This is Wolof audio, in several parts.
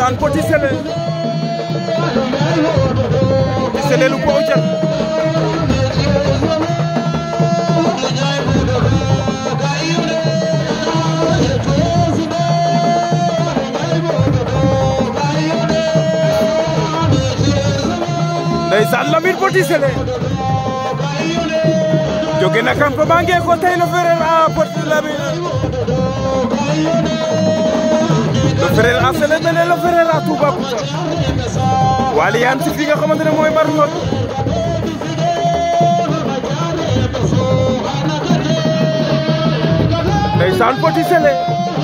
ndeysaan Petit Sélé lu ko jël ndeysaan Lamine Petit Sélé jóge na campement ngee ko tey le frère a Petit Lamine le frère a Sélé mene le frère a Toubacouta Wally yaan si fi nga xamante ne mooy Bargny ndeysaan Petit Sélé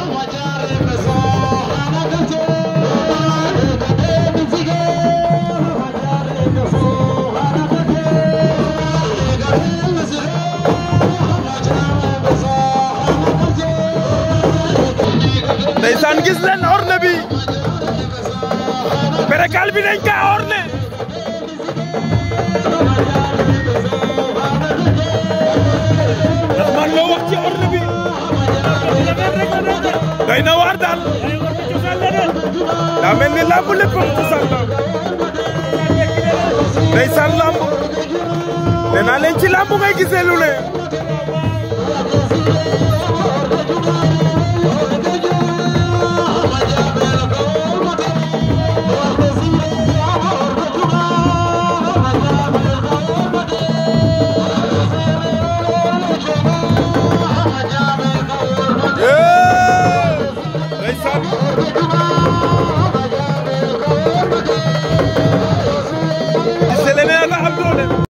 ndeysaan gis leen orne bi Perkal bi dañ ka orne ndax man loo wax ci orne bi doy na waar daal daa mel ni làmb léppam cosaan la ndeysaan làmb nee naa leen ci làmb ngay gisee lu ne